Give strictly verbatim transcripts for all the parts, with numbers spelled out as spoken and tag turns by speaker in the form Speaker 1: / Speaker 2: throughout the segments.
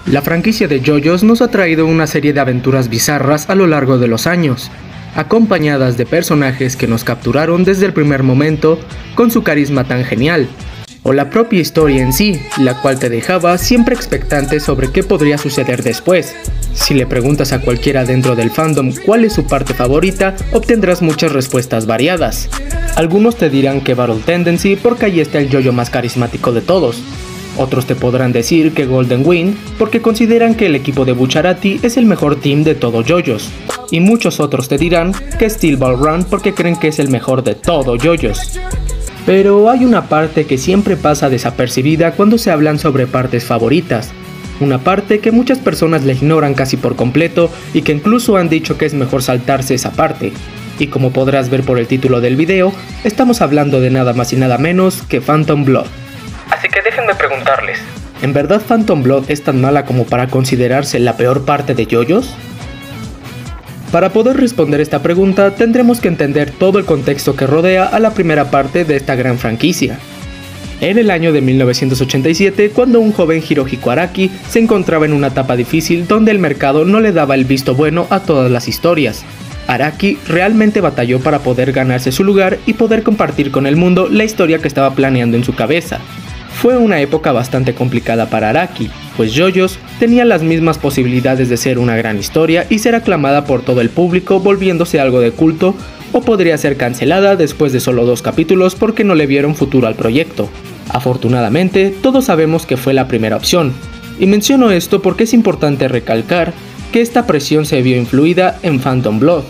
Speaker 1: La franquicia de JoJo's nos ha traído una serie de aventuras bizarras a lo largo de los años, acompañadas de personajes que nos capturaron desde el primer momento con su carisma tan genial, o la propia historia en sí, la cual te dejaba siempre expectante sobre qué podría suceder después. Si le preguntas a cualquiera dentro del fandom cuál es su parte favorita, obtendrás muchas respuestas variadas. Algunos te dirán que Battle Tendency porque ahí está el JoJo más carismático de todos. Otros te podrán decir que Golden Wind porque consideran que el equipo de Bucciarati es el mejor team de todo JoJo's. Y muchos otros te dirán que Steel Ball Run porque creen que es el mejor de todo JoJo's. Pero hay una parte que siempre pasa desapercibida cuando se hablan sobre partes favoritas. Una parte que muchas personas le ignoran casi por completo y que incluso han dicho que es mejor saltarse esa parte. Y como podrás ver por el título del video, estamos hablando de nada más y nada menos que Phantom Blood. Así que déjenme preguntarles, ¿en verdad Phantom Blood es tan mala como para considerarse la peor parte de JoJo's? Para poder responder esta pregunta, tendremos que entender todo el contexto que rodea a la primera parte de esta gran franquicia. En el año de mil novecientos ochenta y siete, cuando un joven Hirohiko Araki se encontraba en una etapa difícil donde el mercado no le daba el visto bueno a todas las historias, Araki realmente batalló para poder ganarse su lugar y poder compartir con el mundo la historia que estaba planeando en su cabeza. Fue una época bastante complicada para Araki, pues JoJo's tenía las mismas posibilidades de ser una gran historia y ser aclamada por todo el público volviéndose algo de culto, o podría ser cancelada después de solo dos capítulos porque no le vieron futuro al proyecto. Afortunadamente, todos sabemos que fue la primera opción, y menciono esto porque es importante recalcar que esta presión se vio influida en Phantom Blood.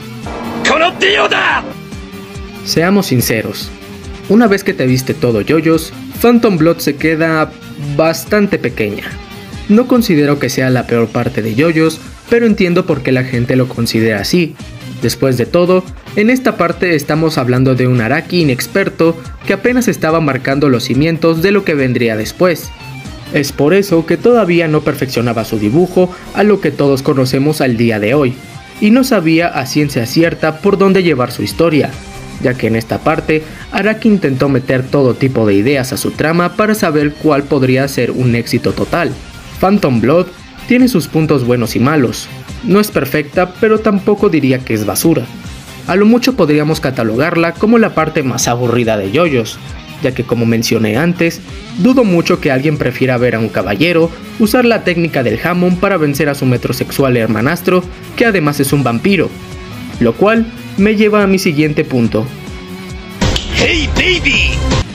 Speaker 1: Seamos sinceros, una vez que te viste todo JoJo's, Phantom Blood se queda bastante pequeña. No considero que sea la peor parte de JoJo's, pero entiendo por qué la gente lo considera así. Después de todo, en esta parte estamos hablando de un Araki inexperto que apenas estaba marcando los cimientos de lo que vendría después. Es por eso que todavía no perfeccionaba su dibujo a lo que todos conocemos al día de hoy, y no sabía a ciencia cierta por dónde llevar su historia, ya que en esta parte Araki intentó meter todo tipo de ideas a su trama para saber cuál podría ser un éxito total. Phantom Blood tiene sus puntos buenos y malos, no es perfecta pero tampoco diría que es basura. A lo mucho podríamos catalogarla como la parte más aburrida de JoJo's, ya que como mencioné antes, dudo mucho que alguien prefiera ver a un caballero usar la técnica del Hammond para vencer a su metrosexual hermanastro, que además es un vampiro, lo cual me lleva a mi siguiente punto. ¡Hey, baby!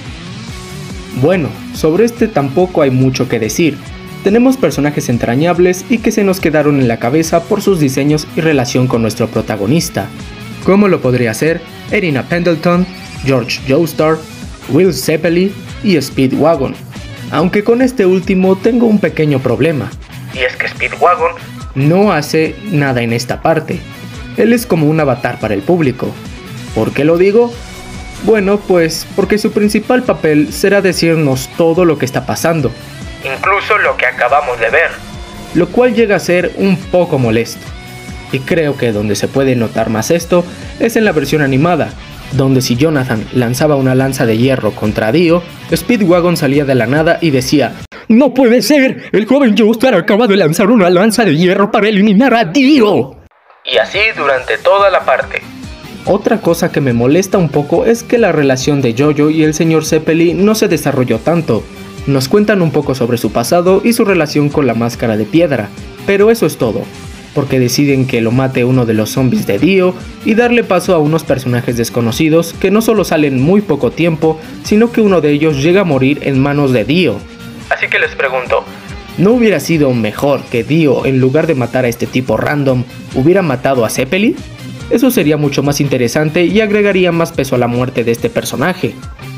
Speaker 1: Bueno, sobre este tampoco hay mucho que decir. Tenemos personajes entrañables y que se nos quedaron en la cabeza por sus diseños y relación con nuestro protagonista, como lo podría ser Erina Pendleton, George Joestar, Will Zeppeli y Speedwagon, aunque con este último tengo un pequeño problema, y es que Speedwagon no hace nada en esta parte. Él es como un avatar para el público. ¿Por qué lo digo? Bueno, pues porque su principal papel será decirnos todo lo que está pasando, incluso lo que acabamos de ver, lo cual llega a ser un poco molesto. Y creo que donde se puede notar más esto es en la versión animada, donde si Jonathan lanzaba una lanza de hierro contra Dio, Speedwagon salía de la nada y decía: ¡No puede ser! ¡El joven Joestar acaba de lanzar una lanza de hierro para eliminar a Dio! Y así durante toda la parte. Otra cosa que me molesta un poco es que la relación de JoJo y el señor Zeppeli no se desarrolló tanto. Nos cuentan un poco sobre su pasado y su relación con la máscara de piedra, pero eso es todo, porque deciden que lo mate uno de los zombies de Dio y darle paso a unos personajes desconocidos que no solo salen muy poco tiempo, sino que uno de ellos llega a morir en manos de Dio. Así que les pregunto, ¿no hubiera sido mejor que Dio, en lugar de matar a este tipo random, hubiera matado a Zeppeli? Eso sería mucho más interesante y agregaría más peso a la muerte de este personaje.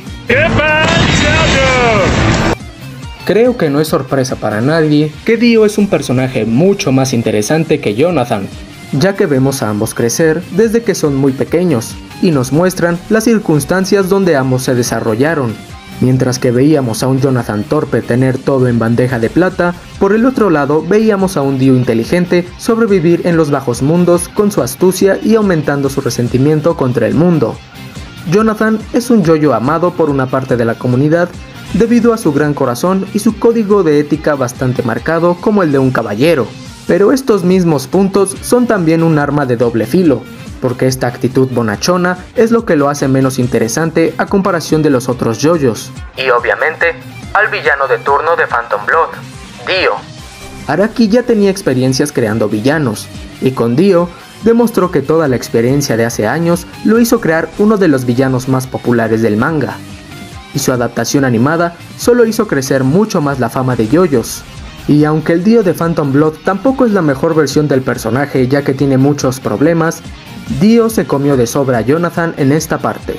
Speaker 1: Creo que no es sorpresa para nadie que Dio es un personaje mucho más interesante que Jonathan, ya que vemos a ambos crecer desde que son muy pequeños, y nos muestran las circunstancias donde ambos se desarrollaron. Mientras que veíamos a un Jonathan torpe tener todo en bandeja de plata, por el otro lado veíamos a un Dio inteligente sobrevivir en los bajos mundos con su astucia y aumentando su resentimiento contra el mundo. Jonathan es un JoJo amado por una parte de la comunidad, debido a su gran corazón y su código de ética bastante marcado como el de un caballero. Pero estos mismos puntos son también un arma de doble filo, porque esta actitud bonachona es lo que lo hace menos interesante a comparación de los otros yoyos. Y obviamente, al villano de turno de Phantom Blood, Dio. Araki ya tenía experiencias creando villanos, y con Dio demostró que toda la experiencia de hace años lo hizo crear uno de los villanos más populares del manga. Y su adaptación animada solo hizo crecer mucho más la fama de yoyos. Y aunque el Dio de Phantom Blood tampoco es la mejor versión del personaje ya que tiene muchos problemas, Dio se comió de sobra a Jonathan en esta parte.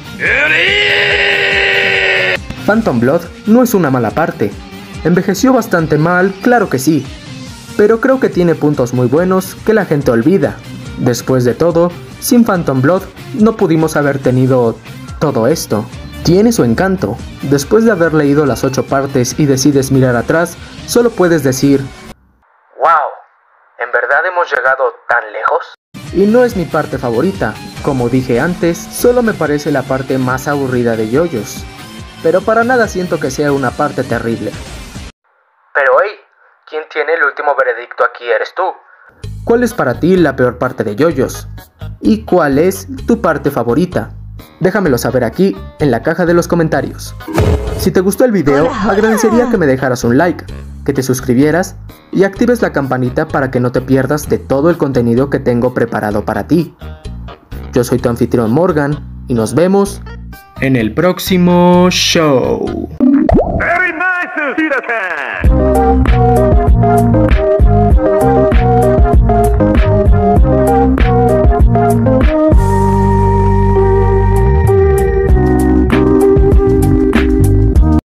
Speaker 1: Phantom Blood no es una mala parte. Envejeció bastante mal, claro que sí, pero creo que tiene puntos muy buenos que la gente olvida. Después de todo, sin Phantom Blood no pudimos haber tenido todo esto. Tiene su encanto. Después de haber leído las ocho partes y decides mirar atrás, solo puedes decir: ¡Wow! ¿En verdad hemos llegado tan lejos? Y no es mi parte favorita. Como dije antes, solo me parece la parte más aburrida de yoyos. Pero para nada siento que sea una parte terrible. Pero hey, ¿quién tiene el último veredicto aquí eres tú? ¿Cuál es para ti la peor parte de yoyos? ¿Y cuál es tu parte favorita? Déjamelo saber aquí en la caja de los comentarios. Si te gustó el video, agradecería que me dejaras un like, que te suscribieras y actives la campanita para que no te pierdas de todo el contenido que tengo preparado para ti. Yo soy tu anfitrión Morgan y nos vemos en el próximo show. Very nice,